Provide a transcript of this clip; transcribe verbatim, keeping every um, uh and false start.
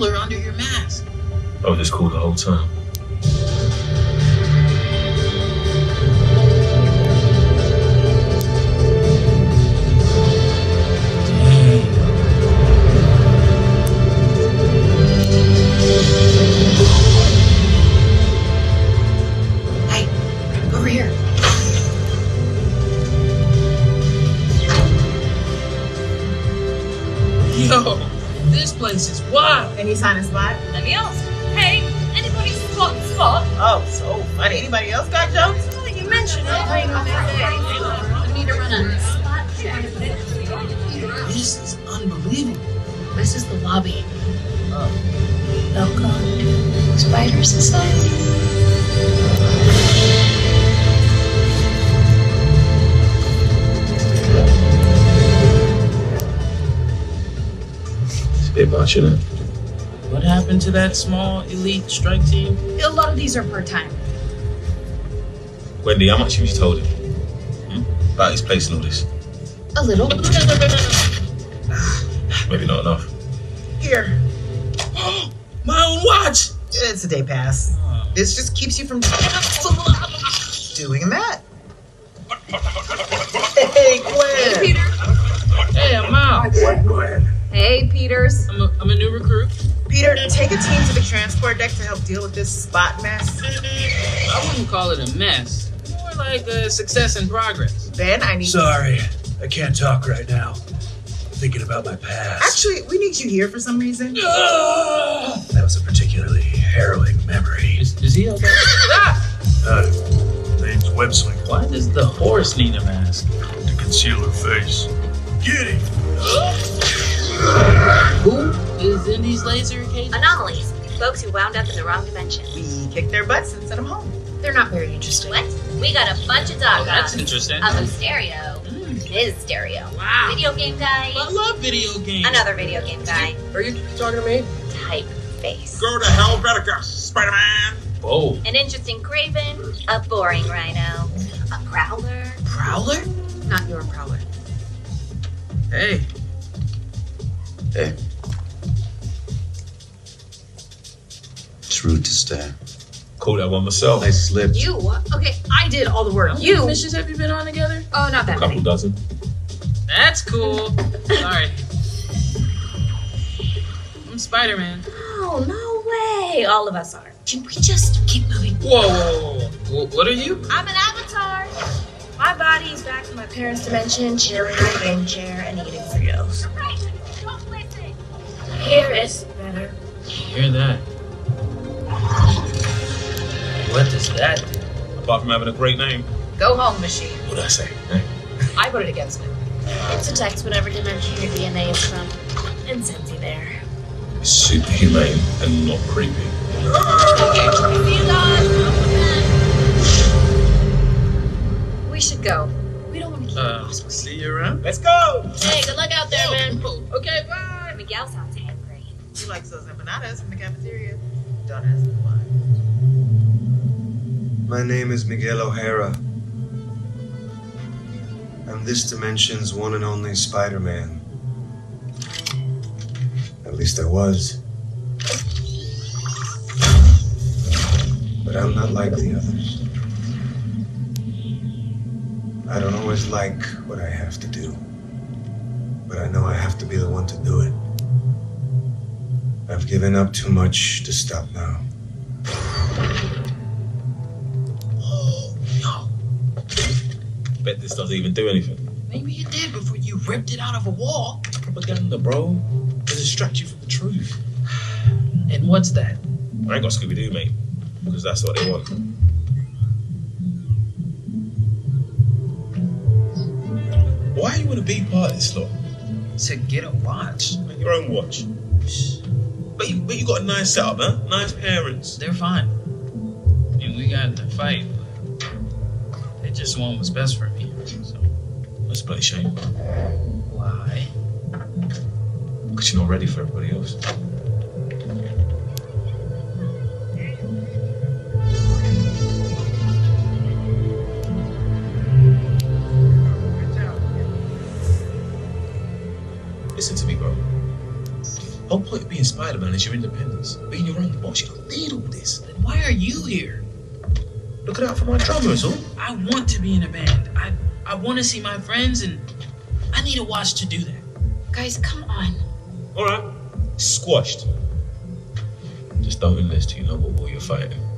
cooler under your mask. I was just cool the whole time. Hey, over here. Yo, this place is wild. Any sign of spot? Anybody else? Hey, anybody spot spot? Oh, so funny. Anybody else got jokes? Well, you mentioned it. I need to run a spot check. This is unbelievable. This is the lobby. Oh. Welcome to Spider Society. It's a bit much, isn't it? What happened to that small elite strike team? A lot of these are part-time. Wendy, how much have you told him? Hmm? About his place and all this? A little. Maybe not enough. Here. My own watch! It's a day pass. Oh. This just keeps you from doing that. Hey, Gwen. Hey, Peter. Hey, I'm out. Hey, Peters. I'm a, I'm a new recruit. Peter, take a team to the transport deck to help deal with this spot mess. I wouldn't call it a mess. More like a success in progress. Ben, I need... Sorry, I can't talk right now. I'm thinking about my past. Actually, we need you here for some reason. That was a particularly harrowing memory. Is, is he okay? Ah! Uh, name's Webslinger. Why does the horse need a mask? To conceal her face. Get him! Who is in these laser cages? Anomalies. Folks who wound up in the wrong dimension. We kicked their butts and sent them home. They're not very interesting. What? We got a bunch of Oh, dog that's dogs. interesting. A stereo. His stereo. Wow. Video game guy. I love video games. Another video game guy. Are you talking to me? Type face. Go to hell, Bellica, Spider-Man! Whoa. An interesting Craven. A boring Rhino. A Prowler. Prowler? Not your Prowler. Hey. Hey. It's rude to stare. Call that one myself. I slipped. You? Okay, I did all the work. How many You? missions have you been on together? Oh, not A that couple many. dozen. That's cool. Sorry. I'm Spider-Man. Oh, no way. All of us are. Can we just keep moving? Whoa, whoa, whoa, whoa. What are you? I'm an avatar. My body's back in my parents' dimension, chilling in a game chair and eating Fritos. Don't listen. Here is better. Hear that? What does that do? Apart from having a great name. Go home, machine. What did I say? Hey. I voted against it. It detects whatever dimension your D N A is from and sends you there. It's super humane and not creepy. We should go. We don't want to keep Uh, the boss waiting. see you around? Let's go. Hey, good luck out there, man. Okay, bye. Miguel sounds angry. He likes those empanadas from the cafeteria. Don't ask me why. My name is Miguel O'Hara. I'm this dimension's one and only Spider-Man. At least I was. But I'm not like the others. I don't always like what I have to do. But I know I have to be the one to do it. I've given up too much to stop now. Bet this doesn't even do anything. Maybe it did before you ripped it out of a wall. Propaganda, bro. To distract you from the truth. And what's that? I ain't got Scooby-Doo, mate. Because that's what they want. Why you want to be part of this lot? To get a watch. Make your own watch. But you, but you got a nice setup, huh? Nice parents. They're fine. I mean, we got in a fight, but they just want what's best for me. So That's a bloody shame. why? Because you're not ready for everybody else. Listen to me, bro. whole point of being Spider-Man is your independence. Being your own boss, you don't need all this. Then why are you here? Looking out for my drummers, all. I want to be in a band. I I want to see my friends, and I need a watch to do that. Guys, come on. All right. Squashed. Just don't enlist, you know what war you're fighting.